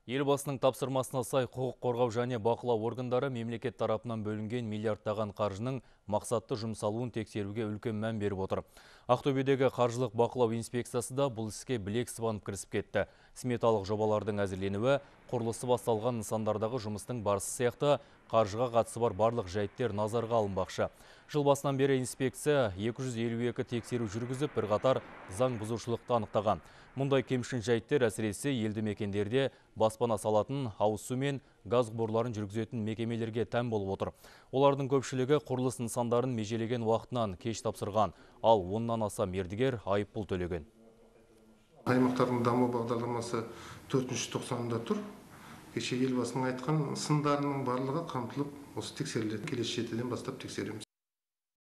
Елбасының тапсырмасына сай құқық қорғау және бақылау органдары мемлекет тарапынан бөлінген миллиардтаған қаржының мақсатты жұмсалуын тексеруге үлкен мән беріп отыр. Ақтөбедегі қаржылық бақылау инспекциясы да бұл іске білек сыбанып кірісіп кетті. Сметалық жобалардың әзірленуі, құрылысы басталған нысандардағы жұмыстың барысы сияқты қаржыға қатысы бар барлық жайттер назарға алынбақшы. Жыл басынан бері инспекция 252 тексеру жүргізіп, бірқатар заң бұзушылықты анықтаған. Мұндай кемшін жайттер әсіресе елді мекендерде баспана салатын, ауыз су мен газ құбырларын жүргізетін мекемелерге тән болып отыр. Олардың көпшілігі құрылыс нысандарын межелеген уақытынан кеш тапсырған, ал оннан аса мердігер айыппұл төлеген. Аймақтардың даму бағдарламасы 4-90-да тұр. Кеше елбасының айтқан сындарының барлығы қамтылып, осы тексеріледі. Келесі жетіден бастап тексереміз.